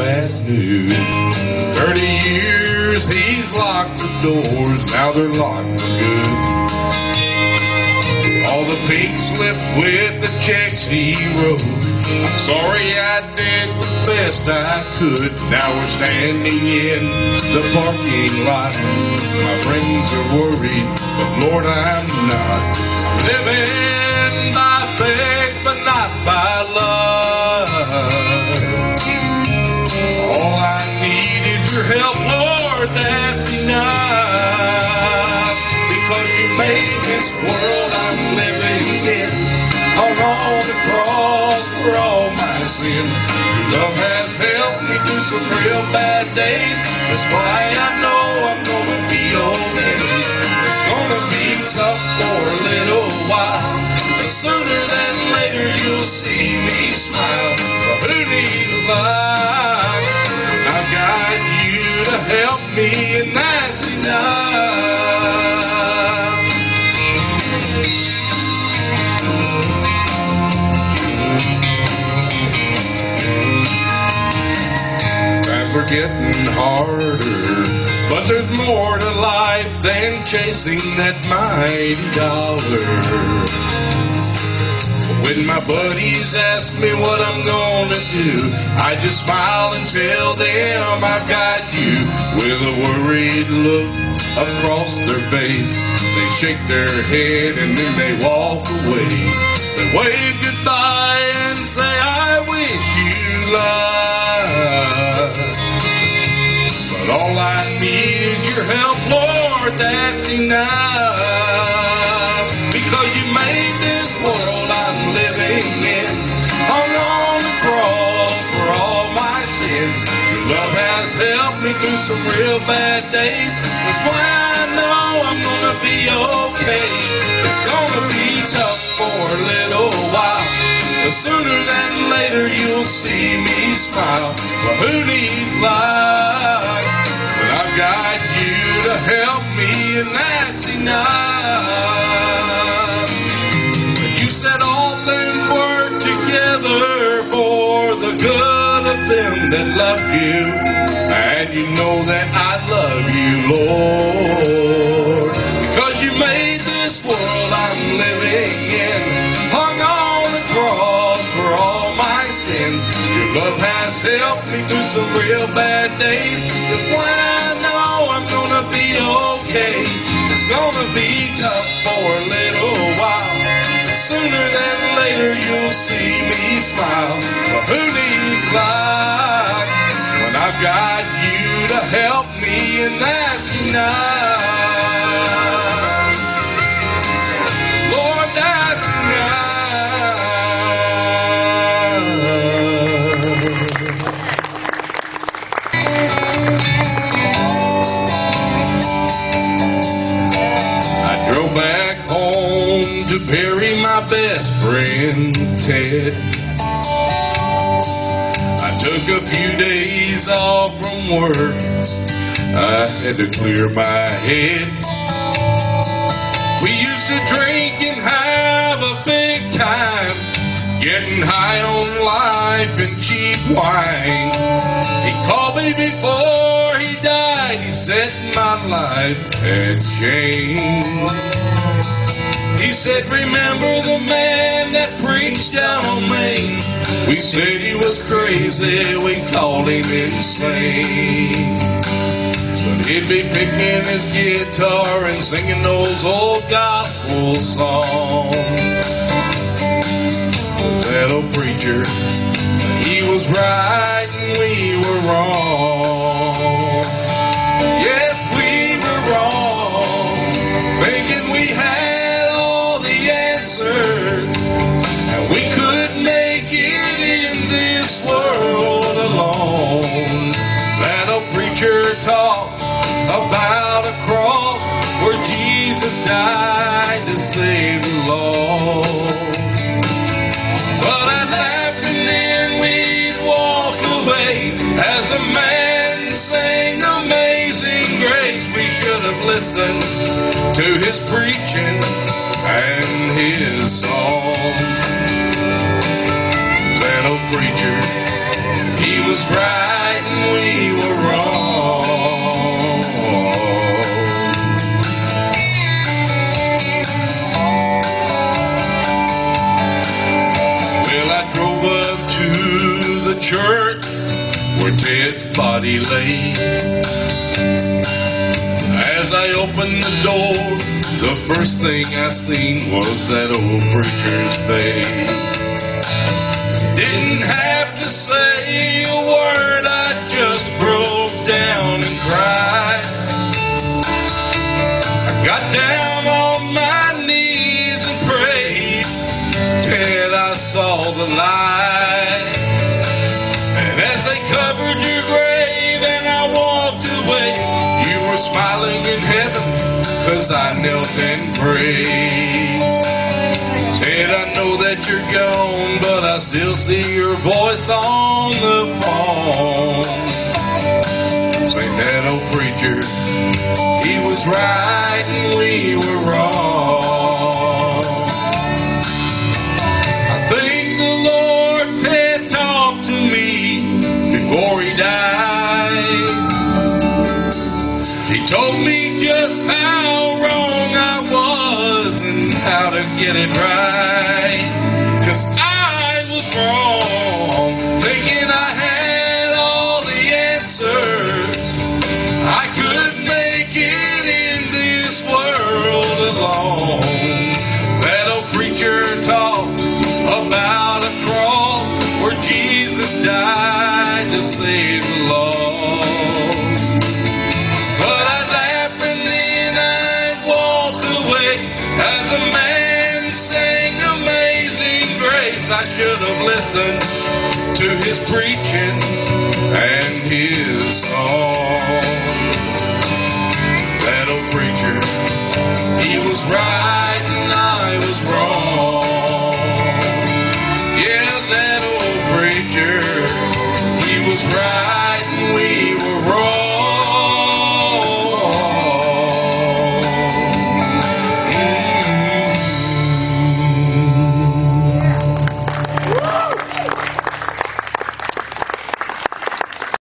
bad news. 30 years he's locked the doors, now they're locked for good. All the pink slip with the checks he wrote. I'm sorry I did the best I could. Now we're standing in the parking lot. My friends are worried, but Lord, I'm not. I'm living by faith, but not by love. All I need is your help, Lord, that's enough. Because you made this world I'm living in, hung on the cross for all my sins. Your love has helped me through some real bad days. That's why I know I'm gonna be okay. It's gonna be tough for a little while, but sooner than later you'll see me smile. But who needs luck? I've got you to help me, and that's enough. Times are getting harder, but there's more to life than chasing that mighty dollar. When my buddies ask me what I'm gonna do, I just smile and tell them I've got you. With a worried look across their face, they shake their head and then they walk away. They wave goodbye and say, I wish you luck. But all I need is your help, Lord, that's enough. Because you made this world I'm living in, hung on the cross for all my sins. Your love has helped me through some real bad days. That's why I know I'm gonna be okay. It's gonna be tough for a little while, but sooner than later you'll see me smile. But who needs luck? But I've got you to help me, and that's enough. You said all things work together for the good of them that love you, and you know that I love you, Lord. Because you made this world I'm living in, hung on the cross for all my sins. Your love has helped me through some real bad days. That's why I know I'm gonna be okay. It's gonna be tough for a little while, sooner than later you'll see me smile. But who needs luck when I've got you to help me, and that's enough. Lord, that's enough. I drove back home to bury my best friend, Ted. I took a few days off from work. I had to clear my head. We used to drink and have a big time, getting high on life and cheap wine. He called me before he died. He said my life had changed. He said, remember the man that preached down on Main? We said he was crazy, we called him insane. But he'd be picking his guitar and singing those old gospel songs. That old preacher, he was right and we were wrong. Yes, we were wrong, thinking we had all the answers, and we could make it in this world alone. That old preacher talked about a cross where Jesus died to save the lost. But I'd laugh and then we'd walk away as a man sang Amazing Grace. We should have listened to his preaching and his song. That old preacher, he was right church where Ted's body lay. As I opened the door, the first thing I seen was that old preacher's face. Didn't have to say a word, I just broke down and cried. I got down on my knees and prayed. Ted, I saw the light. And as they covered your grave and I walked away, you were smiling in heaven, 'cause I knelt and prayed. Ted, I know that you're gone, but I still see your voice on the phone. Saying that old preacher, he was right and we were wrong. I thank the Lord Ted talked to me before he died. He told me just how wrong I was and how to get it right. 'Cause I was wrong, thinking I had all the answers. I could make it in this world alone. That old preacher talked about a cross where Jesus died to save the lost. But I'd laugh and then I'd walk away as a man sang Amazing Grace. I should have listened to his preaching and his song. That old preacher, he was right.